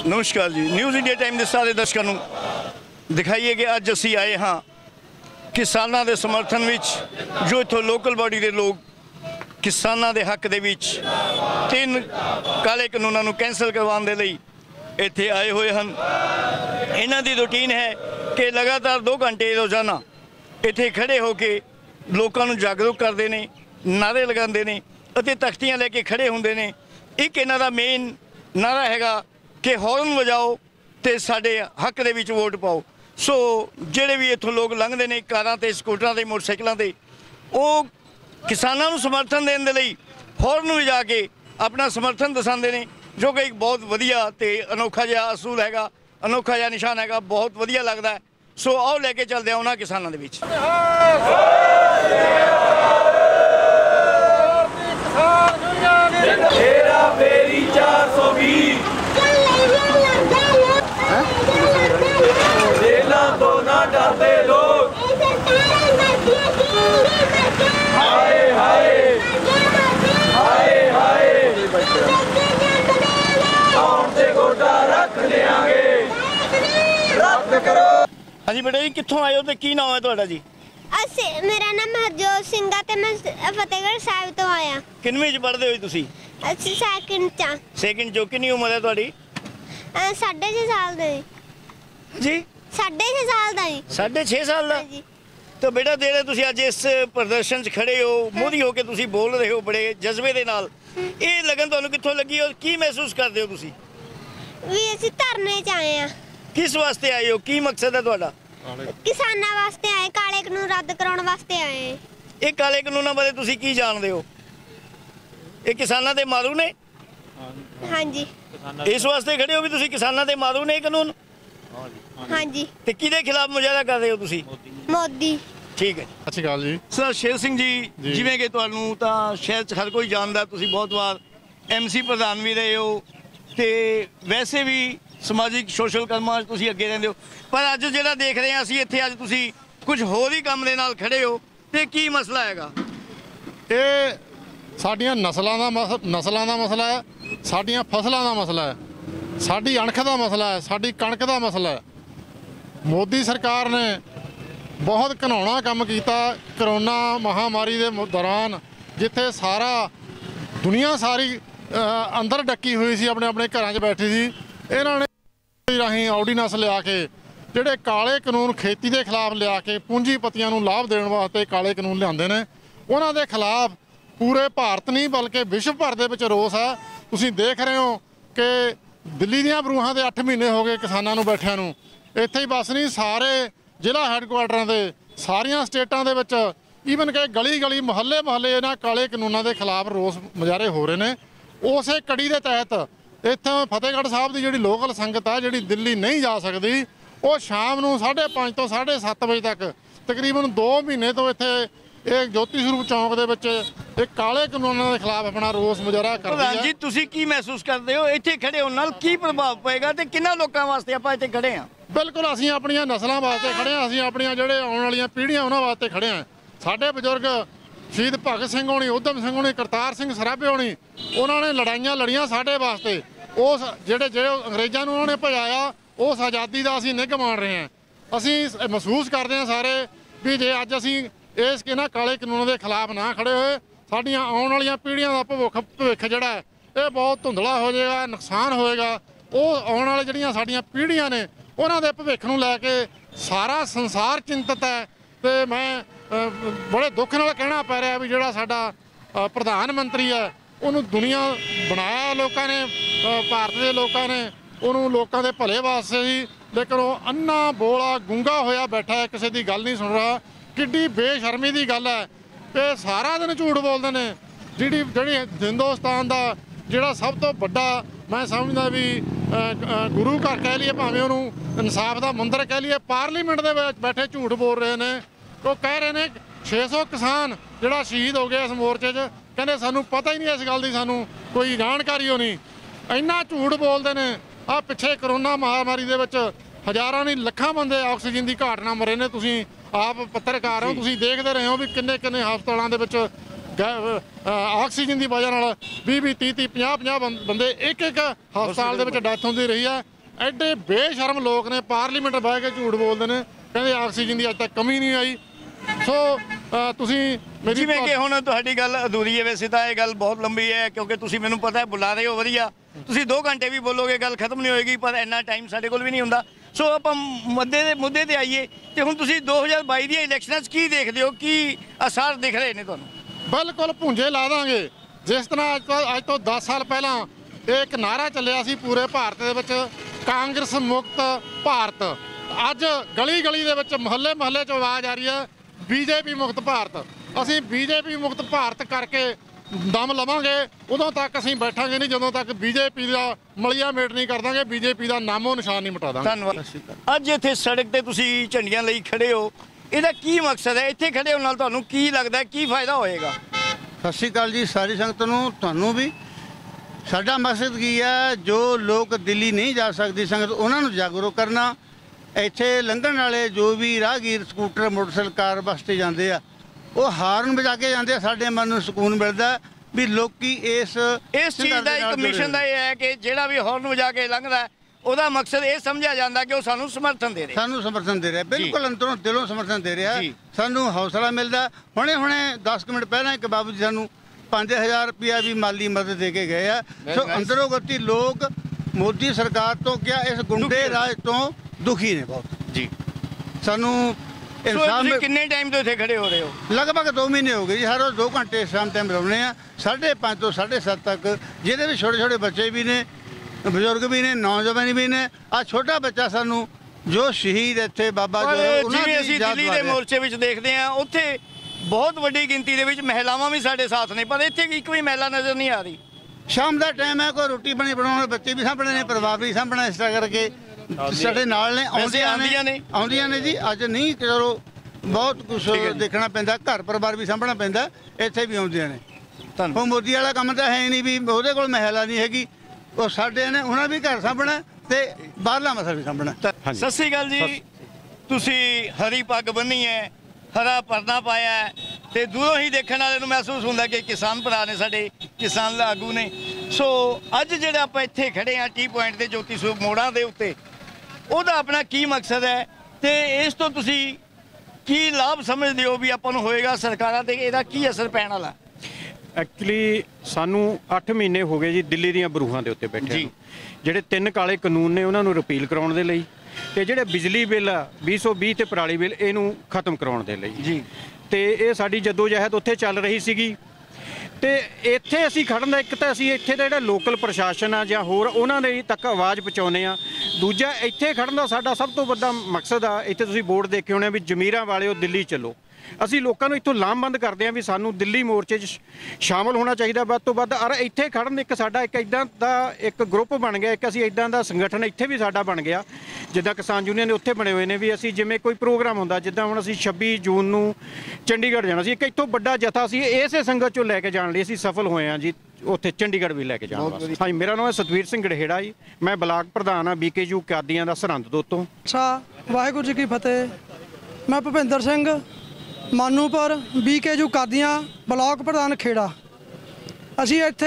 नमस्कार जी। News India time के सारे दर्शकों को दिखाइए कि अज असी आए हाँ किसानों के समर्थन में, जो इतों लोकल बॉडी के लोग किसानों के हक दे विच 3 काले कानूनों को कैंसल करवाने के लिए इत्थे आए हुए हैं। इन्हां दी रूटीन है कि लगातार 2 घंटे रोज़ाना इत्थे खड़े होके लोगों को जागरूक करते हैं, नारे लगाते हैं, तख्तियां लैके खड़े होंगे ने। एक इन्हां दा मेन नारा हैगा कि हॉर्न वजाओ तो साडे हक दे विच वोट पाओ। सो जिहड़े भी इत्थों लोग लंघते हैं कारां ते स्कूटरां ते मोटरसाइकिलों ते, वो किसानों को समर्थन देने के लिए हॉर्न वजा के अपना समर्थन दसाते हैं, जो कि एक बहुत वधिया ते अनोखा जिहा असूल हैगा, अनोखा जिहा निशान हैगा, बहुत वधिया लगता है। सो आओ लैके चलते हैं उन्हां किसानों दे विच। हाँ जी बेटा जी, कित्थों आए हो तो की नाम है तुहाडा जी? मेरा नाम हरजोत सिंह है ते मैं फतेहगढ़ साहिब तो आया। किनवीं च पढ़दे हो तुसीं? ਅਸੀਂ ਸੈਕਿੰਡ ਚ। सेकंड चो कितनी उम्र है तुहाडी? 6.5 साल ਦਾ जी 6.5 साल ਦਾ 6.5 साल ਦਾ। ਜੀ। तो बेटा जेड़े तुसीं अज इस प्रदर्शन च खड़े हो, मोदी होके तुसीं बोल रहे हो बड़े जज्बे दे नाल, ये लगन तुहानूं कित्थों लगी और की महसूस करदे हो तुसीं? ਵੀ ਅਸੀਂ ਧਰਨੇ ਚ ਆਏ ਆ। किस वास्ते आए हो, की मकसद है तुहाडा? ਕਿਸਾਨਾਂ ਵਾਸਤੇ ਆਏ, ਕਾਲੇ ਕਾਨੂੰਨ ਰੱਦ ਕਰਾਉਣ ਵਾਸਤੇ ਆਏ। ये काले कानूनां बारे तुसीं की जानदे हो? ये किसानां दे मारू ने? ਹਾਂਜੀ इस वास्ते खड़े हो भी तुसीं किसानां दे मारू ने कानून? ਹਾਂਜੀ ते किहदे खिलाफ मुजाहरा कर रहे हो तुसीं? ਮੋਦੀ। ठीक है। ਸਤਿ ਸ਼੍ਰੀ ਅਕਾਲ ਜੀ। सर शेर सिंह जी, जिवें कि तुहानूं तां शहर च हर कोई जानदा, तुसीं बहुत वार MC प्रधान भी रहे हो ते वैसे भी समाजिक सोशल ਕੰਮਾਂ 'ਚ ਤੁਸੀਂ ਅੱਗੇ ਰਹਿੰਦੇ ਹੋ, ਪਰ ਅੱਜ ਜਿਹੜਾ ਦੇਖ ਰਹੇ ਹਾਂ ਅਸੀਂ ਇੱਥੇ ਅੱਜ ਤੁਸੀਂ ਕੁਝ ਹੋਰ ਹੀ ਕੰਮ ਦੇ ਨਾਲ ਖੜੇ ਹੋ, ਤੇ ਕੀ ਮਸਲਾ ਹੈਗਾ? ਇਹ ਸਾਡੀਆਂ ਨਸਲਾਂ ਦਾ ਮਸਲਾ ਹੈ, ਸਾਡੀਆਂ ਫਸਲਾਂ ਦਾ ਮਸਲਾ ਹੈ, ਸਾਡੀ ਅਣਖ ਦਾ ਮਸਲਾ ਹੈ, ਸਾਡੀ ਕਣਕ ਦਾ ਮਸਲਾ ਹੈ। ਮੋਦੀ ਸਰਕਾਰ ਨੇ ਬਹੁਤ ਘਿਨਾਉਣਾ ਕੰਮ ਕੀਤਾ ਕਰੋਨਾ ਮਹਾਮਾਰੀ ਦੇ ਦੌਰਾਨ, ਜਿੱਥੇ ਸਾਰਾ ਦੁਨੀਆ ਸਾਰੀ ਅੰਦਰ ਡੱਕੀ ਹੋਈ ਸੀ, ਆਪਣੇ ਆਪਣੇ ਘਰਾਂ 'ਚ ਬੈਠੀ ਸੀ। ਇਹਨਾਂ ਨੇ ਰਾਹੀਂ ਆਰਡੀਨੈਂਸ ਲਿਆ ਕੇ ਜਿਹੜੇ ਕਾਲੇ ਕਾਨੂੰਨ ਖੇਤੀ ਦੇ ਖਿਲਾਫ ਲਿਆ ਕੇ ਪੂੰਜੀਪਤੀਆਂ ਨੂੰ ਲਾਭ ਦੇਣ ਵਾਸਤੇ ਕਾਲੇ ਕਾਨੂੰਨ ਲਿਆਂਦੇ ਨੇ। ਉਹਨਾਂ ਦੇ ਖਿਲਾਫ ਪੂਰੇ ਭਾਰਤ ਨਹੀਂ ਬਲਕਿ ਵਿਸ਼ਵ ਭਰ ਦੇ ਵਿੱਚ ਰੋਸ ਹੈ। ਤੁਸੀਂ ਦੇਖ ਰਹੇ ਹੋ ਕਿ ਦਿੱਲੀ ਦੀਆਂ ਬਰੂਹਾਂ ਦੇ 8 ਮਹੀਨੇ ਹੋ ਗਏ ਕਿਸਾਨਾਂ ਨੂੰ ਬੈਠਿਆਂ ਨੂੰ। ਇੱਥੇ ਹੀ ਬਸ ਨਹੀਂ, ਸਾਰੇ ਜ਼ਿਲ੍ਹਾ ਹੈੱਡਕੁਆਟਰਾਂ ਦੇ ਸਾਰੀਆਂ ਸਟੇਟਾਂ ਦੇ ਵਿੱਚ ਈਵਨ ਕਿ ਗਲੀ ਗਲੀ ਮੁਹੱਲੇ ਇਹਨਾਂ ਕਾਲੇ ਕਾਨੂੰਨਾਂ ਦੇ ਖਿਲਾਫ ਰੋਸ ਮੁਜ਼ਾਹਰੇ ਹੋ ਰਹੇ ਨੇ। ਉਸੇ ਕੜੀ ਦੇ ਤਹਿਤ ਇੱਥੋਂ ਫਤਿਹਗੜ੍ਹ ਸਾਹਿਬ ਦੀ ਜਿਹੜੀ ਲੋਕਲ ਸੰਗਤ ਆ, ਜਿਹੜੀ ਦਿੱਲੀ ਨਹੀਂ ਜਾ ਸਕਦੀ, ਉਹ ਸ਼ਾਮ ਨੂੰ 5:30 ਤੋਂ 7:30 ਵਜੇ ਤੱਕ ਤਕਰੀਬਨ 2 ਮਹੀਨੇ ਤੋਂ ਇੱਥੇ ਇਹ ਜੋਤੀ ਸਰੂਪ ਚੌਂਕ ਦੇ ਵਿੱਚ ਇਹ ਕਾਲੇ ਕਾਨੂੰਨਾਂ ਦੇ ਖਿਲਾਫ ਆਪਣਾ ਰੋਸ ਮੁਜ਼ਾਹਰਾ ਕਰਦੀ ਹੈ। ਜੀ ਤੁਸੀਂ ਕੀ ਮਹਿਸੂਸ ਕਰਦੇ ਹੋ ਇੱਥੇ ਖੜੇ ਹੋਣ ਨਾਲ, ਕੀ ਪ੍ਰਭਾਵ ਪਏਗਾ ਤੇ ਕਿੰਨਾ ਲੋਕਾਂ ਵਾਸਤੇ ਆਪਾਂ ਇੱਥੇ ਖੜੇ ਹਾਂ? ਬਿਲਕੁਲ ਅਸੀਂ ਆਪਣੀਆਂ ਨਸਲਾਂ ਵਾਸਤੇ ਖੜੇ ਹਾਂ, ਅਸੀਂ ਆਪਣੀਆਂ ਜਿਹੜੇ ਆਉਣ ਵਾਲੀਆਂ ਪੀੜ੍ਹੀਆਂ ਉਹਨਾਂ ਵਾਸਤੇ ਖੜੇ ਹਾਂ। ਸਾਡੇ ਬਜ਼ੁਰਗ ਸ਼ਹੀਦ ਭਗਤ ਸਿੰਘ ਹੋਣੀ, ਊਧਮ ਸਿੰਘ ਹੋਣੀ, ਕਰਤਾਰ ਸਿੰਘ ਸਰਾਭੇ ਹੋਣੀ, ਉਹਨਾਂ ਨੇ ਲੜਾਈਆਂ ਲੜੀਆਂ ਸਾਡੇ ਵਾਸਤੇ। ਉਸ ਜਿਹੜੇ ਅੰਗਰੇਜ਼ਾਂ ਨੂੰ ਉਹਨਾਂ ਨੇ ਭਜਾਇਆ, ਉਸ ਆਜ਼ਾਦੀ ਦਾ ਅਸੀਂ ਨਿੱਘ ਮਾਣ ਰਹੇ ਹਾਂ। ਅਸੀਂ ਮਹਿਸੂਸ ਕਰਦੇ ਹਾਂ ਸਾਰੇ ਵੀ ਜੇ ਅੱਜ ਅਸੀਂ ਇਹਨਾਂ ਕਾਲੇ ਕਾਨੂੰਨਾਂ ਦੇ ਖਿਲਾਫ ਨਾ ਖੜੇ ਹੋਏ, ਸਾਡੀਆਂ ਆਉਣ ਵਾਲੀਆਂ ਪੀੜ੍ਹੀਆਂ ਦਾ ਭਵਿੱਖ ਜਿਹੜਾ ਇਹ ਬਹੁਤ ਧੁੰਦਲਾ ਹੋ ਜਾਏਗਾ, ਨੁਕਸਾਨ ਹੋਏਗਾ। ਉਹ ਆਉਣ ਵਾਲੇ ਜਿਹੜੀਆਂ ਸਾਡੀਆਂ ਪੀੜ੍ਹੀਆਂ ਨੇ ਉਹਨਾਂ ਦੇ ਭਵਿੱਖ ਨੂੰ ਲੈ ਕੇ ਸਾਰਾ ਸੰਸਾਰ ਚਿੰਤਤ ਹੈ। ਤੇ ਮੈਂ ਬੜੇ ਦੁੱਖ ਨਾਲ ਕਹਿਣਾ ਪੈ ਰਿਹਾ ਵੀ ਜਿਹੜਾ ਸਾਡਾ ਪ੍ਰਧਾਨ ਮੰਤਰੀ ਹੈ, ਉਹਨੂੰ ਦੁਨੀਆ ਬਣਾਇਆ ਲੋਕਾਂ ਨੇ, ਭਾਰਤ ਦੇ ਲੋਕਾਂ ਨੇ ਉਹਨੂੰ ਲੋਕਾਂ ਦੇ ਭਲੇ ਵਾਸਤੇ ਸੀ, ਲੇਕਿਨ ਉਹ ਅੰਨਾ ਬੋਲਾ ਗੂੰਗਾ ਹੋਇਆ ਬੈਠਾ ਹੈ, ਕਿਸੇ ਦੀ ਗੱਲ ਨਹੀਂ ਸੁਣ ਰਿਹਾ। ਕਿੱਡੀ ਬੇਸ਼ਰਮੀ ਦੀ ਗੱਲ ਹੈ ਕਿ ਸਾਰਾ ਦਿਨ ਝੂਠ ਬੋਲਦੇ ਨੇ। ਜਿਹੜੀ ਹਿੰਦੁਸਤਾਨ ਦਾ ਜਿਹੜਾ ਸਭ ਤੋਂ ਵੱਡਾ ਮੈਂ ਸਮਝਦਾ ਵੀ ਗੁਰੂ ਘਰ ਕਹਿ ਲਈਏ, ਭਾਵੇਂ ਉਹਨੂੰ ਇਨਸਾਫ ਦਾ ਮੰਦਰ ਕਹਿ ਲਈਏ, ਪਾਰਲੀਮੈਂਟ ਦੇ ਵਿੱਚ ਬੈਠੇ ਝੂਠ ਬੋਲ ਰਹੇ ਨੇ। ਉਹ ਕਹਿ ਰਹੇ ਨੇ 600 ਕਿਸਾਨ ਜਿਹੜਾ ਸ਼ਹੀਦ ਹੋ ਗਿਆ ਇਸ ਮੋਰਚੇ 'ਚ, ਕਹਿੰਦੇ ਸਾਨੂੰ ਪਤਾ ਹੀ ਨਹੀਂ ਇਸ ਗੱਲ ਦੀ, ਸਾਨੂੰ ਕੋਈ ਜਾਣਕਾਰੀ ਹੋ ਨਹੀਂ। ਇੰਨਾ ਝੂਠ ਬੋਲਦੇ ਨੇ। ਆਹ ਪਿੱਛੇ ਕਰੋਨਾ ਮਹਾਮਾਰੀ ਦੇ ਵਿੱਚ ਹਜ਼ਾਰਾਂ ਨਹੀਂ ਲੱਖਾਂ ਬੰਦੇ ਆਕਸੀਜਨ ਦੀ ਘਾਟ ਨਾਲ ਮਰੇ ਨੇ। ਤੁਸੀਂ ਆਪ ਪੱਤਰਕਾਰ ਹੋ, ਤੁਸੀਂ ਦੇਖਦੇ ਰਹੇ ਹੋ ਵੀ ਕਿੰਨੇ ਹਸਪਤਾਲਾਂ ਦੇ ਵਿੱਚ ਆਕਸੀਜਨ ਦੀ ਵਜ੍ਹਾ ਨਾਲ 20 30 50 ਬੰਦੇ ਇੱਕ ਹਸਪਤਾਲ ਦੇ ਵਿੱਚ ਡੈਥ ਹੁੰਦੀ ਰਹੀ ਹੈ। ਐਡੇ ਬੇਸ਼ਰਮ ਲੋਕ ਨੇ ਪਾਰਲੀਮੈਂਟ ਬਹਿ ਕੇ ਝੂਠ ਬੋਲਦੇ ਨੇ, ਕਹਿੰਦੇ ਆਕਸੀਜਨ ਦੀ ਅੱਜ ਤੱਕ ਕਮੀ ਨਹੀਂ ਆਈ। ਸੋ ਤੁਸੀਂ ਮੇਰੀ ਜਿਵੇਂ ਕਿ ਹੁਣ ਤੁਹਾਡੀ ਗੱਲ ਅਧੂਰੀ ਹੈ, ਵੈਸੇ ਤਾਂ ਇਹ ਗੱਲ ਬਹੁਤ ਲੰਬੀ ਹੈ ਕਿਉਂਕਿ ਤੁਸੀਂ ਮੈਨੂੰ ਪਤਾ ਹੈ ਬੁਲਾ ਰਹੇ ਹੋ ਵਧੀਆ, ਤੁਸੀਂ 2 ਘੰਟੇ ਵੀ ਬੋਲੋਗੇ ਗੱਲ ਖਤਮ ਨਹੀਂ ਹੋਏਗੀ, ਪਰ ਇੰਨਾ ਟਾਈਮ ਸਾਡੇ ਕੋਲ ਵੀ ਨਹੀਂ ਹੁੰਦਾ। ਸੋ ਆਪਾਂ ਮੁੱਦੇ ਤੇ ਆਈਏ ਤੇ ਹੁਣ ਤੁਸੀਂ 2022 ਦੀਆਂ ਇਲੈਕਸ਼ਨਾਂ 'ਚ ਕੀ ਦੇਖਦੇ ਹੋ, ਕੀ ਅਸਰ ਦਿਖ ਰਹੇ ਨੇ ਤੁਹਾਨੂੰ? ਬਿਲਕੁਲ ਭੁੰਜੇ ਲਾ ਦਾਂਗੇ। ਜਿਸ ਤਰ੍ਹਾਂ ਅੱਜ ਤੋਂ 10 ਸਾਲ ਪਹਿਲਾਂ ਇਹ ਇੱਕ ਨਾਅਰਾ ਚੱਲਿਆ ਸੀ ਪੂਰੇ ਭਾਰਤ ਦੇ ਵਿੱਚ, ਕਾਂਗਰਸ ਮੁਕਤ ਭਾਰਤ। ਅੱਜ ਗਲੀ ਗਲੀ ਦੇ ਵਿੱਚ ਮੁਹੱਲੇ 'ਚ ਆਵਾਜ਼ ਆ ਰਹੀ ਹੈ ਬੀਜੇਪੀ ਮੁਕਤ ਭਾਰਤ। ਅਸੀਂ ਬੀਜੇਪੀ ਮੁਕਤ ਭਾਰਤ ਕਰਕੇ ਦਮ ਲਵਾਂਗੇ, ਉਦੋਂ ਤੱਕ ਅਸੀਂ ਬੈਠਾਂਗੇ ਨਹੀਂ ਜਦੋਂ ਤੱਕ ਬੀਜੇਪੀ ਦਾ ਮਲੀਆ ਮੇਟ ਨਹੀਂ ਕਰ ਦਾਂਗੇ, ਬੀਜੇਪੀ ਦਾ ਨਾਮੋ ਨਿਸ਼ਾਨ ਨਹੀਂ ਮਿਟਾ ਦਾਂਗੇ। ਧੰਨਵਾਦ। ਅੱਜ ਇੱਥੇ ਸੜਕ ਤੇ ਤੁਸੀਂ ਝੰਡੀਆਂ ਲਈ ਖੜੇ ਹੋ, ਇਹਦਾ ਕੀ ਮਕਸਦ ਹੈ? ਇੱਥੇ ਖੜੇ ਹੋਣ ਨਾਲ ਤੁਹਾਨੂੰ ਕੀ ਲੱਗਦਾ, ਕੀ ਫਾਇਦਾ ਹੋਏਗਾ? ਸਤਿ ਸ਼੍ਰੀ ਅਕਾਲ ਜੀ ਸਾਰੀ ਸੰਗਤ ਨੂੰ, ਤੁਹਾਨੂੰ ਵੀ। ਸਾਡਾ ਮਕਸਦ ਕੀ ਹੈ, ਜੋ ਲੋਕ ਦਿੱਲੀ ਨਹੀਂ ਜਾ ਸਕਦੀ ਸੰਗਤ ਉਹਨਾਂ ਨੂੰ ਜਾਗਰੂਕ ਕਰਨਾ। ਇੱਥੇ ਲੰਘਣ ਵਾਲੇ ਜੋ ਵੀ ਰਾਹਗੀਰ ਸਕੂਟਰ ਮੋਟਰਸਾਈਕਲ ਕਾਰ ਬੱਸ ਤੇ ਜਾਂਦੇ ਆ, ਉਹ ਹਾਰਨ ਵਜਾ ਕੇ ਜਾਂਦੇ ਆ। ਸਾਡੇ ਮਨ ਨੂੰ ਸਕੂਨ ਮਿਲਦਾ ਵੀ ਲੋਕੀ ਇਸ ਚੀਜ਼ ਦਾ ਇੱਕ ਮਿਸ਼ਨ ਦਾ ਇਹ ਹੈ ਕਿ ਜਿਹੜਾ ਵੀ ਹਾਰਨ ਵਜਾ ਕੇ ਲੰਘਦਾ ਉਹਦਾ ਮਕਸਦ ਇਹ ਸਮਝਿਆ ਜਾਂਦਾ ਕਿ ਉਹ ਸਾਨੂੰ ਸਮਰਥਨ ਦੇ ਰਿਹਾ, ਬਿਲਕੁਲ ਅੰਦਰੋਂ ਦਿਲੋਂ ਸਮਰਥਨ ਦੇ ਰਿਹਾ। ਸਾਨੂੰ ਹੌਸਲਾ ਮਿਲਦਾ। ਹੁਣੇ 10 ਮਿੰਟ ਪਹਿਲਾਂ ਇੱਕ ਬਾਬੂ ਜੀ ਸਾਨੂੰ 5000 ਰੁਪਇਆ ਵੀ ਮਾਲੀ ਮਦਦ ਦੇ ਕੇ ਗਏ ਆ। ਸੋ ਅੰਦਰੋਂ ਗਤੀ ਲੋਕ ਮੋਦੀ ਸਰਕਾਰ ਤੋਂ ਕਿਹਾ ਇਸ ਗੁੰਡੇ ਰਾਜ ਤੋਂ ਦੁਖੀ ਨੇ ਬਹੁਤ ਜੀ। ਸਾਨੂੰ ਇਨਸਾਨ ਕਿੰਨੇ ਟਾਈਮ ਤੋਂ ਇੱਥੇ ਖੜੇ ਹੋ ਰਹੇ ਹੋ? ਲਗਭਗ 2 ਮਹੀਨੇ ਹੋ ਗਏ ਜੀ। ਹਰ ਰੋਜ਼ 2 ਘੰਟੇ ਸ਼ਾਮ ਟਾਈਮ ਲਾਉਂਦੇ ਆ, 5:30 ਤੋਂ 7:30 ਤੱਕ, ਜਿਹਦੇ ਵਿੱਚ ਛੋਟੇ ਬੱਚੇ ਵੀ ਨੇ, ਬਜ਼ੁਰਗ ਵੀ ਨੇ, ਨੌਜਵਾਨ ਵੀ ਨੇ। ਆ ਛੋਟਾ ਬੱਚਾ ਸਾਨੂੰ ਜੋ ਸ਼ਹੀਦ ਇੱਥੇ ਬਾਬਾ ਜੀ ਜਿਵੇਂ ਅਸੀਂ ਦਿੱਲੀ ਦੇ ਮੋਰਚੇ ਵਿੱਚ ਦੇਖਦੇ ਆ, ਉੱਥੇ ਬਹੁਤ ਵੱਡੀ ਗਿਣਤੀ ਦੇ ਵਿੱਚ ਮਹਿਲਾਵਾਂ ਵੀ ਸਾਡੇ ਸਾਥ ਨੇ, ਪਰ ਇੱਥੇ ਇੱਕ ਵੀ ਮਹਿਲਾ ਨਜ਼ਰ ਨਹੀਂ ਆ ਰਹੀ। ਸ਼ਾਮ ਦਾ ਟਾਈਮ ਹੈ, ਕੋਈ ਰੋਟੀ ਪਾਣੀ ਬਣਾਉਣ, ਬੱਚੇ ਵੀ ਸਾਂਭਣੇ ਨੇ, ਪਰਿਵਾਰ ਵੀ ਸਾਂਭਣਾ। ਇਸ ਤਰ੍ਹਾਂ ਕਰਕੇ ਸਾਡੇ ਨਾਲ ਨੇ, ਆਉਂਦੀਆਂ ਨੇ ਜੀ। ਅੱਜ ਨਹੀਂ, ਚਲੋ ਬਹੁਤ ਕੁਛ ਦੇਖਣਾ ਪੈਂਦਾ, ਘਰ ਪਰਿਵਾਰ ਵੀ ਸਾਂਭਣਾ ਪੈਂਦਾ, ਇੱਥੇ ਵੀ ਆਉਂਦੀਆਂ ਨੇ। ਉਹ ਮੋਦੀ ਵਾਲਾ ਕੰਮ ਤਾਂ ਹੈ ਨਹੀਂ ਵੀ ਉਹਦੇ ਕੋਲ ਮਹਿਲਾ ਨਹੀਂ ਹੈਗੀ, ਉਹ ਸਾਡੇ ਨੇ, ਉਹਨਾਂ ਵੀ ਘਰ ਸਾਂਭਣਾ ਤੇ ਬਾਹਰਲਾ ਮਸਲਾ ਵੀ ਸਾਂਭਣਾ। ਸਤਿ ਸ੍ਰੀ ਅਕਾਲ ਜੀ। ਤੁਸੀਂ ਹਰੀ ਪੱਗ ਬੰਨੀ ਹੈ, ਹਰਾ ਪਰਨਾ ਪਾਇਆ ਹੈ ਤੇ ਦੂਰੋਂ ਹੀ ਦੇਖਣ ਵਾਲੇ ਨੂੰ ਮਹਿਸੂਸ ਹੁੰਦਾ ਕਿ ਕਿਸਾਨ ਭਰਾ ਨੇ, ਸਾਡੇ ਕਿਸਾਨ ਆਗੂ ਨੇ। ਸੋ ਅੱਜ ਜਿਹੜਾ ਆਪਾਂ ਇੱਥੇ ਖੜੇ ਆ ਟੀ ਪੁਆਇੰਟ ਤੇ ਜੋਤੀ ਸਰੂਪ ਮੋੜਾਂ ਦੇ ਉੱਤੇ, ਉਹਦਾ ਆਪਣਾ ਕੀ ਮਕਸਦ ਹੈ ਤੇ ਇਸ ਤੋਂ ਤੁਸੀਂ ਕੀ ਲਾਭ ਸਮਝਦੇ ਹੋ ਵੀ ਆਪਾਂ ਨੂੰ ਹੋਏਗਾ, ਸਰਕਾਰਾਂ ਤੇ ਇਹਦਾ ਕੀ ਅਸਰ ਪੈਣ ਵਾਲਾ? ਐਕਚੁਅਲੀ ਸਾਨੂੰ 8 ਮਹੀਨੇ ਹੋ ਗਏ ਜੀ ਦਿੱਲੀ ਦੀਆਂ ਬਰੂਹਾਂ ਦੇ ਉੱਤੇ ਬੈਠੇ ਜੀ। ਜਿਹੜੇ 3 ਕਾਲੇ ਕਾਨੂੰਨ ਨੇ ਉਹਨਾਂ ਨੂੰ ਰਿਪੀਲ ਕਰਾਉਣ ਦੇ ਲਈ, ਤੇ ਜਿਹੜੇ ਬਿਜਲੀ ਬਿੱਲ 2020 ਤੇ ਪਰਾਲੀ ਬਿੱਲ ਇਹਨੂੰ ਖਤਮ ਕਰਾਉਣ ਦੇ ਲਈ ਜੀ। ਤੇ ਇਹ ਸਾਡੀ ਜਦੋਜਹਿਦ ਉੱਥੇ ਚੱਲ ਰਹੀ ਸੀਗੀ। ਤੇ ਇੱਥੇ ਅਸੀਂ ਖੜਨ ਦਾ, ਇੱਕ ਤਾਂ ਅਸੀਂ ਇੱਥੇ ਦਾ ਜਿਹੜਾ ਲੋਕਲ ਪ੍ਰਸ਼ਾਸਨ ਆ ਜਾਂ ਹੋਰ ਉਹਨਾਂ ਦੇ ਤੱਕ ਆਵਾਜ਼ ਪਹੁੰਚਾਉਂਦੇ ਆ। ਦੂਜਾ ਇੱਥੇ ਖੜਨ ਦਾ ਸਾਡਾ ਸਭ ਤੋਂ ਵੱਡਾ ਮਕਸਦ ਆ, ਇੱਥੇ ਤੁਸੀਂ ਬੋਰਡ ਦੇਖੇ ਹੋਣੇ ਵੀ ਜ਼ਮੀਰਾਂ ਵਾਲਿਓ ਦਿੱਲੀ ਚੱਲੋ। ਅਸੀਂ ਲੋਕਾਂ ਨੂੰ ਇੱਥੋਂ ਲਾਮਬੰਦ ਕਰਦੇ ਹਾਂ ਵੀ ਸਾਨੂੰ ਦਿੱਲੀ ਮੋਰਚੇ 'ਚ ਸ਼ਾਮਲ ਹੋਣਾ ਚਾਹੀਦਾ ਵੱਧ ਤੋਂ ਵੱਧ। ਔਰ ਇੱਥੇ ਖੜਨ ਇੱਕ ਸਾਡਾ ਇੱਕ ਇੱਦਾਂ ਦਾ ਇੱਕ ਗਰੁੱਪ ਬਣ ਗਿਆ, ਇੱਕ ਅਸੀਂ ਇੱਦਾਂ ਦਾ ਸੰਗਠਨ ਇੱਥੇ ਵੀ ਸਾਡਾ ਬਣ ਗਿਆ, ਜਿੱਦਾਂ ਕਿਸਾਨ ਯੂਨੀਅਨ ਦੇ ਉੱਥੇ ਬਣੇ ਹੋਏ ਨੇ ਵੀ ਅਸੀਂ ਜਿਵੇਂ ਕੋਈ ਪ੍ਰੋਗਰਾਮ ਹੁੰਦਾ, ਜਿੱਦਾਂ ਹੁਣ ਅਸੀਂ 26 ਜੂਨ ਨੂੰ ਚੰਡੀਗੜ੍ਹ ਜਾਣਾ ਸੀ, ਇੱਕ ਇੱਥੋਂ ਵੱਡਾ ਜਥਾ ਸੀ ਇਸੇ ਸੰਗਤ 'ਚੋਂ ਲੈ ਕੇ ਜਾਣ ਲਈ ਅਸੀਂ ਸਫਲ ਹੋਏ ਹਾਂ ਜੀ, ਉੱਥੇ ਚੰਡੀਗੜ੍ਹ ਵੀ ਲੈ ਕੇ ਜਾਣ ਵਾਸਤੇ। ਹਾਂਜੀ, ਮੇਰਾ ਨਾਮ ਹੈ ਸਤਵੀਰ ਸਿੰਘ ਗੜਹੇੜਾ ਜੀ, ਮੈਂ ਬਲਾਕ ਪ੍ਰਧਾਨ ਹਾਂ BKU ਕਾਦੀਆਂ ਦਾ ਸਰਹੰਦ ਤੋਂ। ਅੱਛਾ, ਵਾਹਿਗੁਰੂ ਜੀ ਕੀ ਫਤਿਹ। ਮੈਂ ਭੁਪਿੰਦਰ ਸਿੰਘ ਮਾਨੂਪੁਰ BKU ਕਾਦੀਆਂ ਬਲਾਕ ਪ੍ਰਧਾਨ ਖੇੜਾ। ਅਸੀਂ ਇੱਥੇ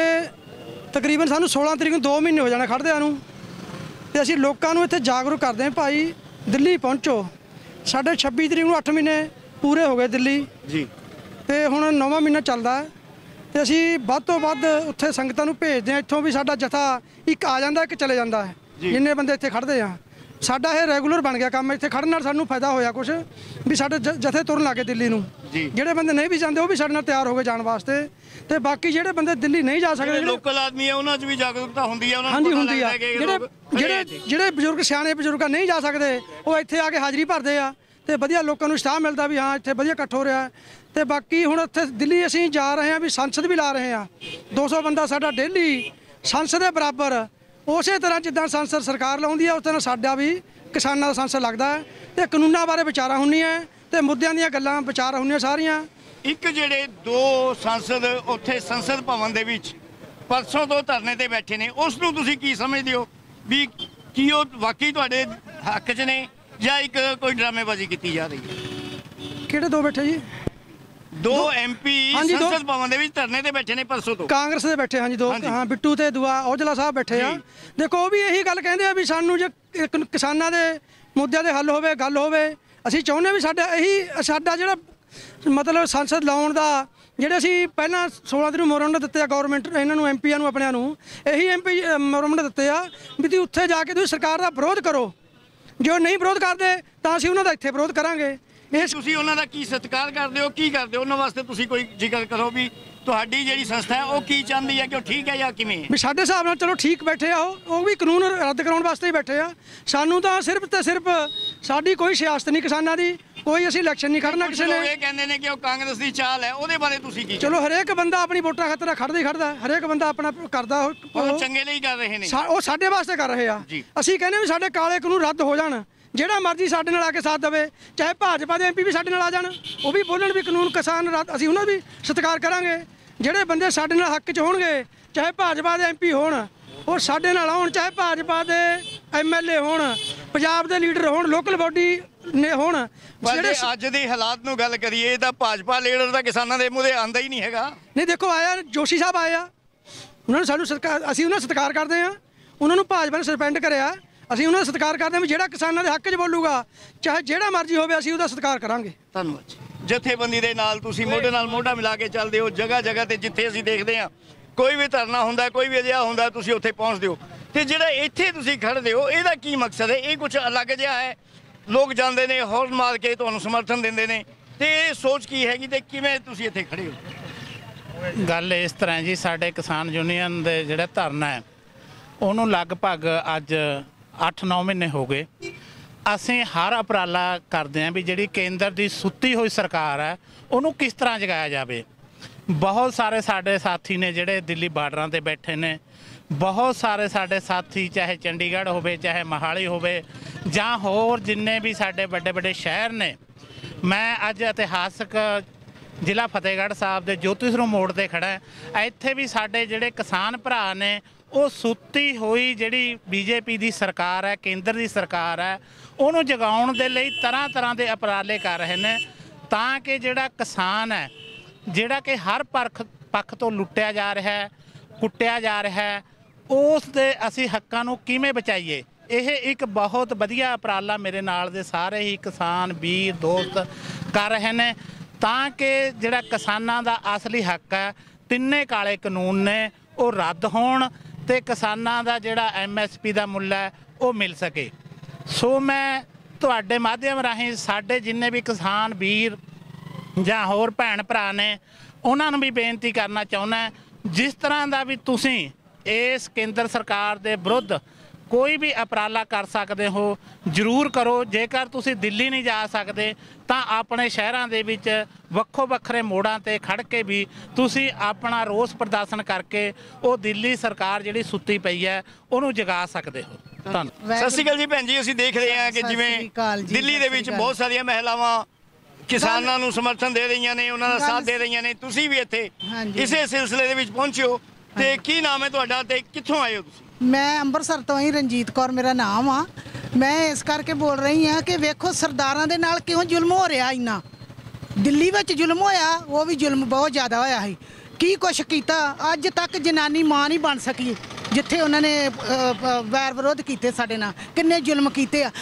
ਤਕਰੀਬਨ ਸਾਨੂੰ 16 ਤਰੀਕ ਨੂੰ 2 ਮਹੀਨੇ ਹੋ ਜਾਣੇ ਖੜ੍ਹਦਿਆਂ ਨੂੰ, ਤੇ ਅਸੀਂ ਲੋਕਾਂ ਨੂੰ ਇੱਥੇ ਜਾਗਰੂਕ ਕਰਦੇ ਹਾਂ ਭਾਈ ਦਿੱਲੀ ਪਹੁੰਚੋ। ਸਾਡੇ 26 ਤਰੀਕ ਨੂੰ 8 ਮਹੀਨੇ ਪੂਰੇ ਹੋ ਗਏ ਦਿੱਲੀ ਜੀ, ਤੇ ਹੁਣ 9ਵਾਂ ਮਹੀਨਾ ਚੱਲਦਾ ਹੈ। ਤੇ ਅਸੀਂ ਵੱਧ ਤੋਂ ਵੱਧ ਉੱਥੇ ਸੰਗਤਾਂ ਨੂੰ ਭੇਜਦੇ ਹਾਂ। ਇੱਥੋਂ ਵੀ ਸਾਡਾ ਜਥਾ ਇੱਕ ਆ ਜਾਂਦਾ, ਇੱਕ ਚਲੇ ਜਾਂਦਾ ਹੈ, ਜਿੰਨੇ ਬੰਦੇ ਇੱਥੇ ਖੜ੍ਹਦੇ ਆ। ਸਾਡਾ ਇਹ ਰੈਗੂਲਰ ਬਣ ਗਿਆ ਕੰਮ। ਇੱਥੇ ਖੜ੍ਹਨ ਨਾਲ ਸਾਨੂੰ ਫਾਇਦਾ ਹੋਇਆ ਕੁਛ ਵੀ ਸਾਡੇ ਜਥੇ ਤੁਰਨ ਲੱਗੇ ਦਿੱਲੀ ਨੂੰ। ਜਿਹੜੇ ਬੰਦੇ ਨਹੀਂ ਵੀ ਜਾਂਦੇ ਉਹ ਵੀ ਸਾਡੇ ਨਾਲ ਤਿਆਰ ਹੋ ਕੇ ਜਾਣ ਵਾਸਤੇ। ਤੇ ਬਾਕੀ ਜਿਹੜੇ ਬੰਦੇ ਦਿੱਲੀ ਨਹੀਂ ਜਾ ਸਕਦੇ, ਲੋਕਲ ਆਦਮੀ ਹੈ, ਉਹਨਾਂ 'ਚ ਵੀ ਜਾਗਰੂਕਤਾ ਹੁੰਦੀ ਹੈ। ਹਾਂਜੀ, ਹੁੰਦੀ ਆ। ਜਿਹੜੇ ਬਜ਼ੁਰਗ ਸਿਆਣੇ ਬਜ਼ੁਰਗ ਨਹੀਂ ਜਾ ਸਕਦੇ, ਉਹ ਇੱਥੇ ਆ ਕੇ ਹਾਜ਼ਰੀ ਭਰਦੇ ਆ ਤੇ ਵਧੀਆ ਲੋਕਾਂ ਨੂੰ ਉਤਸ਼ਾਹ ਮਿਲਦਾ ਵੀ ਹਾਂ ਇੱਥੇ ਵਧੀਆ ਇਕੱਠ ਹੋ ਰਿਹਾ। ਤੇ ਬਾਕੀ ਹੁਣ ਇੱਥੇ ਦਿੱਲੀ ਅਸੀਂ ਜਾ ਰਹੇ ਹਾਂ ਵੀ ਸੰਸਦ ਵੀ ਲਾ ਰਹੇ ਹਾਂ। 200 ਬੰਦਾ ਸਾਡਾ ਡੇਲੀ ਸੰਸਦ ਦੇ ਬਰਾਬਰ, ਉਸੇ ਤਰ੍ਹਾਂ ਜਿੱਦਾਂ ਸੰਸਦ ਸਰਕਾਰ ਲਾਉਂਦੀ ਹੈ ਉਸ ਤਰ੍ਹਾਂ ਸਾਡਾ ਵੀ ਕਿਸਾਨਾਂ ਦਾ ਸੰਸਦ ਲੱਗਦਾ ਹੈ। ਤੇ ਕਾਨੂੰਨਾਂ ਬਾਰੇ ਵਿਚਾਰਾਂ ਹੁੰਦੀਆਂ ਤੇ ਮੁੱਦਿਆਂ ਦੀਆਂ ਗੱਲਾਂ ਵਿਚਾਰਾਂ ਹੁੰਦੀਆਂ ਸਾਰੀਆਂ। ਇੱਕ ਜਿਹੜੇ 2 ਸੰਸਦ ਉੱਥੇ ਸੰਸਦ ਭਵਨ ਦੇ ਵਿੱਚ ਪਰਸੋਂ ਤੋਂ ਧਰਨੇ ਤੇ ਬੈਠੇ ਨੇ, ਉਸ ਨੂੰ ਤੁਸੀਂ ਕੀ ਸਮਝਦੇ ਹੋ ਵੀ ਕੀ ਉਹ ਵਾਕਈ ਤੁਹਾਡੇ ਹੱਕ 'ਚ ਨੇ ਜਾਂ ਇੱਕ ਕੋਈ ਡਰਾਮੇਬਾਜ਼ੀ ਕੀਤੀ ਜਾ ਰਹੀ ਹੈ? ਕਿਹੜੇ 2 ਬੈਠੇ ਜੀ? ਦੋ MP ਸੰਸਦ ਭਵਨ ਦੇ ਵਿੱਚ ਧਰਨੇ ਤੇ ਬੈਠੇ ਨੇ ਪਰਸੋਂ ਤੋਂ, ਕਾਂਗਰਸ ਦੇ ਬੈਠੇ। ਹਾਂਜੀ ਦੋ, ਹਾਂ ਬਿੱਟੂ ਤੇ ਦੁਆ ਔਜਲਾ ਸਾਹਿਬ ਬੈਠੇ ਆ। ਦੇਖੋ ਉਹ ਵੀ ਇਹੀ ਗੱਲ ਕਹਿੰਦੇ ਆ ਵੀ ਸਾਨੂੰ ਜੇ ਕਿਸਾਨਾਂ ਦੇ ਮੁੱਦਿਆਂ ਦੇ ਹੱਲ ਹੋਵੇ, ਗੱਲ ਹੋਵੇ। ਅਸੀਂ ਚਾਹੁੰਦੇ ਵੀ ਸਾਡਾ ਜਿਹੜਾ ਮਤਲਬ ਸੰਸਦ ਲਾਉਣ ਦਾ ਜਿਹੜੇ ਅਸੀਂ ਪਹਿਲਾਂ 16 ਤਰੀਕ ਨੂੰ ਮੋਰੰਡ ਦਿੱਤੇ ਆ ਗਵਰਨਮੈਂਟ ਇਹਨਾਂ ਨੂੰ, ਐਮਪੀਆਂ ਨੂੰ, ਆਪਣਿਆਂ ਨੂੰ ਇਹੀ MP ਮੋਰੰਡ ਦਿੱਤੇ ਆ ਵੀ ਤੁਸੀਂ ਉੱਥੇ ਜਾ ਕੇ ਤੁਸੀਂ ਸਰਕਾਰ ਦਾ ਵਿਰੋਧ ਕਰੋ। ਜੋ ਨਹੀਂ ਵਿਰੋਧ ਕਰਦੇ ਤਾਂ ਅਸੀਂ ਉਹਨਾਂ ਦਾ ਇੱਥੇ ਵਿਰੋਧ ਕਰਾਂਗੇ। ਤੁਸੀਂ ਉਹਨਾਂ ਦਾ ਕੀ ਸਤਿਕਾਰ ਕਰਦੇ ਹੋ, ਕੀ ਕਰਦੇ ਹੋ ਉਹਨਾਂ ਵਾਸਤੇ? ਤੁਸੀਂ ਕੋਈ ਜ਼ਿਕਰ ਕਰੋ ਵੀ ਤੁਹਾਡੀ ਜਿਹੜੀ ਸੰਸਥਾ ਹੈ ਉਹ ਕੀ ਚਾਹੁੰਦੀ ਹੈ, ਕਿ ਉਹ ਠੀਕ ਹੈ ਜਾਂ ਕਿਵੇਂ? ਵੀ ਸਾਡੇ ਹਿਸਾਬ ਨਾਲ ਚਲੋ ਠੀਕ ਬੈਠੇ ਆ, ਉਹ ਵੀ ਕਾਨੂੰਨ ਰੱਦ ਕਰਾਉਣ ਵਾਸਤੇ ਹੀ ਬੈਠੇ ਆ। ਸਾਨੂੰ ਤਾਂ ਸਿਰਫ ਤੇ ਸਿਰਫ ਸਾਡੀ ਕੋਈ ਸਿਆਸਤ ਨਹੀਂ ਕਿਸਾਨਾਂ ਦੀ, ਕੋਈ ਅਸੀਂ ਇਲੈਕਸ਼ਨ ਨਹੀਂ ਖੜਨਾ ਕਿਸੇ ਨੇ। ਇਹ ਕਹਿੰਦੇ ਨੇ ਕਿ ਉਹ ਕਾਂਗਰਸ ਦੀ ਚਾਲ ਹੈ, ਉਹਦੇ ਬਾਰੇ ਤੁਸੀਂ ਕੀ? ਚਲੋ ਹਰੇਕ ਬੰਦਾ ਆਪਣੀ ਵੋਟਾਂ ਖਾਤਰ ਖੜਦਾ ਹੀ ਖੜਦਾ, ਹਰੇਕ ਬੰਦਾ ਆਪਣਾ ਕਰਦਾ। ਉਹ ਚੰਗੇ ਲਈ ਕਰ ਰਹੇ ਨੇ, ਉਹ ਸਾਡੇ ਵਾਸਤੇ ਕਰ ਰਹੇ ਆ। ਅਸੀਂ ਕਹਿੰਦੇ ਵੀ ਸਾਡੇ ਕਾਲੇ ਕਾਨੂੰਨ ਰੱਦ ਹੋ ਜਾਣ, ਜਿਹੜਾ ਮਰਜ਼ੀ ਸਾਡੇ ਨਾਲ ਆ ਕੇ ਸਾਥ ਦੇਵੇ, ਚਾਹੇ ਭਾਜਪਾ ਦੇ MP ਵੀ ਸਾਡੇ ਨਾਲ ਆ ਜਾਣ, ਉਹ ਵੀ ਬੋਲਣ ਵੀ ਕਾਨੂੰਨ ਕਿਸਾਨ ਰੱਦ, ਅਸੀਂ ਉਹਨਾਂ ਵੀ ਸਤਿਕਾਰ ਕਰਾਂਗੇ। ਜਿਹੜੇ ਬੰਦੇ ਸਾਡੇ ਨਾਲ ਹੱਕ 'ਚ ਹੋਣਗੇ, ਚਾਹੇ ਭਾਜਪਾ ਦੇ MP ਹੋਣ, ਉਹ ਸਾਡੇ ਨਾਲ ਆਉਣ, ਚਾਹੇ ਭਾਜਪਾ ਦੇ MLA ਹੋਣ, ਪੰਜਾਬ ਦੇ ਲੀਡਰ ਹੋਣ, ਲੋਕਲ ਬਾਡੀ ਨੇ ਹੋਣ। ਜਿਹੜੇ ਅੱਜ ਦੇ ਹਾਲਾਤ ਨੂੰ ਗੱਲ ਕਰੀਏ ਤਾਂ ਭਾਜਪਾ ਲੀਡਰ ਤਾਂ ਕਿਸਾਨਾਂ ਦੇ ਮੂੰਹ ਤੇ ਆਂਦਾ ਹੀ ਨਹੀਂ ਹੈਗਾ। ਨਹੀਂ ਦੇਖੋ ਆਇਆ ਜੋਸ਼ੀ ਸਾਹਿਬ ਆਏ ਆ, ਉਹਨਾਂ ਨੂੰ ਸਾਨੂੰ ਅਸੀਂ ਉਹਨਾਂ ਦਾ ਸਤਿਕਾਰ ਕਰਦੇ ਆ। ਉਹਨਾਂ ਨੂੰ ਭਾਜਪਾ ਨੇ ਸਸਪੈਂਡ ਕਰਿਆ, ਅਸੀਂ ਉਹਨਾਂ ਦਾ ਸਤਿਕਾਰ ਕਰਦੇ ਹਾਂ ਵੀ ਜਿਹੜਾ ਕਿਸਾਨਾਂ ਦੇ ਹੱਕ 'ਚ ਬੋਲੂਗਾ, ਚਾਹੇ ਜਿਹੜਾ ਮਰਜ਼ੀ ਹੋਵੇ, ਅਸੀਂ ਉਹਦਾ ਸਤਿਕਾਰ ਕਰਾਂਗੇ। ਧੰਨਵਾਦ। ਜਥੇਬੰਦੀ ਦੇ ਨਾਲ ਤੁਸੀਂ ਮੋਢੇ ਨਾਲ ਮੋਢਾ ਮਿਲਾ ਕੇ ਚੱਲਦੇ ਹੋ, ਜਗ੍ਹਾ ਜਗ੍ਹਾ ਤੇ ਜਿੱਥੇ ਅਸੀਂ ਦੇਖਦੇ ਹਾਂ ਕੋਈ ਵੀ ਧਰਨਾ ਹੁੰਦਾ, ਕੋਈ ਵੀ ਅਜਿਹਾ ਹੁੰਦਾ, ਤੁਸੀਂ ਉੱਥੇ ਪਹੁੰਚਦੇ ਹੋ। ਤੇ ਜਿਹੜਾ ਇੱਥੇ ਤੁਸੀਂ ਖੜ੍ਹਦੇ ਹੋ, ਇਹਦਾ ਕੀ ਮਕਸਦ ਹੈ? ਇਹ ਕੁਝ ਅਲੱਗ ਜਿਹਾ ਹੈ? ਲੋਕ ਜਾਂਦੇ ਨੇ ਹੌਰਨ ਮਾਰ ਕੇ ਤੁਹਾਨੂੰ ਸਮਰਥਨ ਦਿੰਦੇ ਨੇ, ਤੇ ਇਹ ਸੋਚ ਕੀ ਹੈਗੀ ਤੇ ਕਿਵੇਂ ਤੁਸੀਂ ਇੱਥੇ ਖੜੇ ਹੋ? ਗੱਲ ਇਸ ਤਰ੍ਹਾਂ ਜੀ, ਸਾਡੇ ਕਿਸਾਨ ਯੂਨੀਅਨ ਦੇ ਜਿਹੜਾ ਧਰਨਾ ਹੈ ਉਹਨੂੰ ਲਗਭਗ ਅੱਜ 8-9 ਮਹੀਨੇ ਹੋ ਗਏ। ਅਸੀਂ ਹਰ ਉਪਰਾਲਾ ਕਰਦੇ ਹਾਂ ਵੀ ਜਿਹੜੀ ਕੇਂਦਰ ਦੀ ਸੁੱਤੀ ਹੋਈ ਸਰਕਾਰ ਹੈ ਉਹਨੂੰ ਕਿਸ ਤਰ੍ਹਾਂ ਜਗਾਇਆ ਜਾਵੇ। ਬਹੁਤ ਸਾਰੇ ਸਾਡੇ ਸਾਥੀ ਨੇ ਜਿਹੜੇ ਦਿੱਲੀ ਬਾਰਡਰਾਂ ਤੇ ਬੈਠੇ ਨੇ, ਬਹੁਤ ਸਾਰੇ ਸਾਡੇ ਸਾਥੀ ਚਾਹੇ ਚੰਡੀਗੜ੍ਹ ਹੋਵੇ, ਚਾਹੇ ਮੋਹਾਲੀ ਹੋਵੇ, ਜਾਂ ਹੋਰ ਜਿੰਨੇ ਵੀ ਸਾਡੇ ਵੱਡੇ ਵੱਡੇ ਸ਼ਹਿਰ ਨੇ। ਮੈਂ ਅੱਜ ਇਤਿਹਾਸਕ ਜ਼ਿਲ੍ਹਾ ਫਤਿਹਗੜ੍ਹ ਸਾਹਿਬ ਦੇ ਜੋਤੀ ਸਰੂਪ ਮੋੜ ਤੇ ਖੜਾ। ਇੱਥੇ ਵੀ ਸਾਡੇ ਜਿਹੜੇ ਕਿਸਾਨ ਭਰਾ ਨੇ ਉਹ ਸੁੱਤੀ ਹੋਈ ਜਿਹੜੀ BJP ਦੀ ਸਰਕਾਰ ਹੈ, ਕੇਂਦਰ ਦੀ ਸਰਕਾਰ ਹੈ, ਉਹਨੂੰ ਜਗਾਉਣ ਦੇ ਲਈ ਤਰ੍ਹਾਂ ਤਰ੍ਹਾਂ ਦੇ ਉਪਰਾਲੇ ਕਰ ਰਹੇ ਨੇ, ਤਾਂ ਕਿ ਜਿਹੜਾ ਕਿਸਾਨ ਹੈ, ਜਿਹੜਾ ਕਿ ਹਰ ਪੱਖ ਤੋਂ ਲੁੱਟਿਆ ਜਾ ਰਿਹਾ ਹੈ, ਕੁੱਟਿਆ ਜਾ ਰਿਹਾ ਹੈ, ਉਸ ਦੇ ਅਸੀਂ ਹੱਕਾਂ ਨੂੰ ਕਿਵੇਂ ਬਚਾਈਏ। ਇਹ ਇੱਕ ਬਹੁਤ ਵਧੀਆ ਉਪਰਾਲਾ ਮੇਰੇ ਨਾਲ ਦੇ ਸਾਰੇ ਹੀ ਕਿਸਾਨ ਵੀਰ ਦੋਸਤ ਕਰ ਰਹੇ ਨੇ, ਤਾਂ ਕਿ ਜਿਹੜਾ ਕਿਸਾਨਾਂ ਦਾ ਅਸਲੀ ਹੱਕ ਹੈ, ਤਿੰਨੇ ਕਾਲੇ ਕਾਨੂੰਨ ਨੇ, ਉਹ ਰੱਦ ਹੋਣ ਤੇ ਕਿਸਾਨਾਂ ਦਾ ਜਿਹੜਾ MSP ਦਾ ਮੁੱਲ ਹੈ ਉਹ ਮਿਲ ਸਕੇ। ਸੋ ਮੈਂ ਤੁਹਾਡੇ ਮਾਧਿਅਮ ਰਾਹੀਂ ਸਾਡੇ ਜਿੰਨੇ ਵੀ ਕਿਸਾਨ ਵੀਰ ਜਾਂ ਹੋਰ ਭੈਣ ਭਰਾ ਨੇ ਉਹਨਾਂ ਨੂੰ ਵੀ ਬੇਨਤੀ ਕਰਨਾ ਚਾਹੁੰਦਾ, ਜਿਸ ਤਰ੍ਹਾਂ ਦਾ ਵੀ ਤੁਸੀਂ ਇਸ ਕੇਂਦਰ ਸਰਕਾਰ ਦੇ ਵਿਰੁੱਧ ਕੋਈ ਵੀ ਉਪਰਾਲਾ ਕਰ ਸਕਦੇ ਹੋ ਜ਼ਰੂਰ ਕਰੋ। ਜੇਕਰ ਤੁਸੀਂ ਦਿੱਲੀ ਨਹੀਂ ਜਾ ਸਕਦੇ ਤਾਂ ਆਪਣੇ ਸ਼ਹਿਰਾਂ ਦੇ ਵਿੱਚ ਵੱਖੋ ਵੱਖਰੇ ਮੋੜਾਂ ਤੇ ਖੜ ਕੇ ਵੀ ਤੁਸੀਂ ਆਪਣਾ ਰੋਸ ਪ੍ਰਦਰਸ਼ਨ ਕਰਕੇ ਉਹ ਦਿੱਲੀ ਸਰਕਾਰ ਜਿਹੜੀ ਸੁੱਤੀ ਪਈ ਹੈ ਉਹਨੂੰ ਜਗਾ ਸਕਦੇ ਹੋ। ਧੰਨਵਾਦ। ਸਤਿ ਸ਼੍ਰੀ ਅਕਾਲ ਜੀ ਭੈਣ ਜੀ। ਅਸੀਂ ਦੇਖ ਰਹੇ ਹਾਂ ਕਿ ਜਿਵੇਂ ਦਿੱਲੀ ਦੇ ਵਿੱਚ ਬਹੁਤ ਸਾਰੀਆਂ ਮਹਿਲਾਵਾਂ ਕਿਸਾਨਾਂ ਨੂੰ ਸਮਰਥਨ ਦੇ ਰਹੀਆਂ ਨੇ, ਉਹਨਾਂ ਦਾ ਸਾਥ ਦੇ ਰਹੀਆਂ ਨੇ, ਤੁਸੀਂ ਵੀ ਇੱਥੇ ਇਸੇ ਸਿਲਸਿਲੇ ਦੇ ਵਿੱਚ ਪਹੁੰਚੇ ਹੋ। ਤੇ ਕੀ ਨਾਮ ਹੈ ਤੁਹਾਡਾ ਤੇ ਕਿੱਥੋਂ ਆਏ ਹੋ ਤੁਸੀਂ? ਮੈਂ ਅੰਮ੍ਰਿਤਸਰ ਤੋਂ ਹੀ, ਰਣਜੀਤ ਕੌਰ ਮੇਰਾ ਨਾਮ ਆ। ਮੈਂ ਇਸ ਕਰਕੇ ਬੋਲ ਰਹੀ ਹਾਂ ਕਿ ਵੇਖੋ ਸਰਦਾਰਾਂ ਦੇ ਨਾਲ ਕਿਉਂ ਜ਼ੁਲਮ ਹੋ ਰਿਹਾ। ਇੰਨਾ ਦਿੱਲੀ ਵਿੱਚ ਜ਼ੁਲਮ ਹੋਇਆ, ਉਹ ਵੀ ਜ਼ੁਲਮ ਬਹੁਤ ਜ਼ਿਆਦਾ ਹੋਇਆ ਸੀ। ਕੀ ਕੁਛ ਕੀਤਾ, ਅੱਜ ਤੱਕ ਜਨਾਨੀ ਮਾਂ ਨਹੀਂ ਬਣ ਸਕੀ, ਜਿੱਥੇ ਉਹਨਾਂ ਨੇ ਵੈਰ ਵਿਰੋਧ ਕੀਤੇ ਸਾਡੇ ਨਾਲ, ਕਿੰਨੇ ਜ਼ੁਲਮ ਕੀਤੇ ਆ।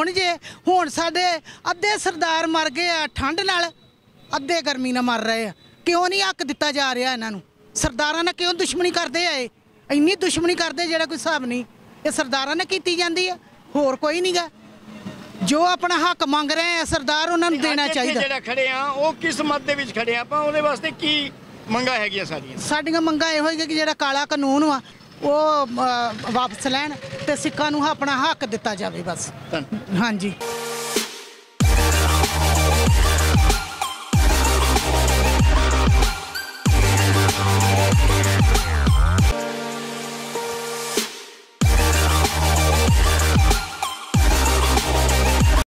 ਹੁਣ ਸਾਡੇ ਅੱਧੇ ਸਰਦਾਰ ਮਰ ਗਏ ਆ ਠੰਡ ਨਾਲ, ਅੱਧੇ ਗਰਮੀ ਨਾਲ ਮਰ ਰਹੇ ਆ। ਕਿਉਂ ਨਹੀਂ ਹੱਕ ਦਿੱਤਾ ਜਾ ਰਿਹਾ ਇਹਨਾਂ ਨੂੰ? ਸਰਦਾਰਾਂ ਨਾਲ ਕਿਉਂ ਦੁਸ਼ਮਣੀ ਕਰਦੇ ਆ? ਇਹ ਇੰਨੀ ਦੁਸ਼ਮਣੀ ਕਰਦੇ ਜਿਹੜਾ ਕੋਈ ਹਿਸਾਬ ਨਹੀਂ। ਇਹ ਸਰਦਾਰਾਂ ਨੇ ਕੀਤੀ ਜਾਂਦੀ ਆ, ਹੋਰ ਕੋਈ ਨਹੀਂਗਾ। ਜੋ ਆਪਣਾ ਹੱਕ ਮੰਗ ਰਹੇ ਆ ਸਰਦਾਰ, ਉਹਨਾਂ ਨੂੰ ਦੇਣਾ ਚਾਹੀਦਾ। ਜਿਹੜਾ ਖੜੇ ਆ ਉਹ ਕਿਸ ਮਤ ਦੇ ਵਿੱਚ ਖੜੇ ਆ ਆਪਾਂ, ਉਹਦੇ ਵਾਸਤੇ ਕੀ ਮੰਗਾਂ ਹੈਗੀਆਂ ਸਾਡੀਆਂ ਮੰਗਾਂ ਇਹੋ ਹੀ ਕਿ ਜਿਹੜਾ ਕਾਲਾ ਕਾਨੂੰਨ ਵਾ ਉਹ ਵਾਪਸ ਲੈਣ ਤੇ ਸਿੱਖਾਂ ਨੂੰ ਆਪਣਾ ਹੱਕ ਦਿੱਤਾ ਜਾਵੇ ਬਸ। ਹਾਂਜੀ।